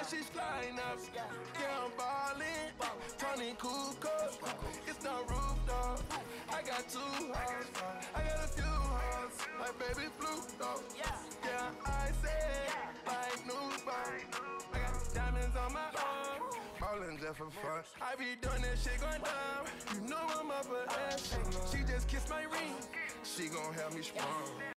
she's flying up. Yeah, I'm ballin'. Tony Kukoc, it's the roof, dog. I got 2 hoes, I got a few hoes, like baby blue, dog. Yeah, I say like new bone. I got diamonds on my arm, ballin' just for fun. I be doing that shit going down. You know I'm up her ass. She just kissed my ring. She gon' have me sprung.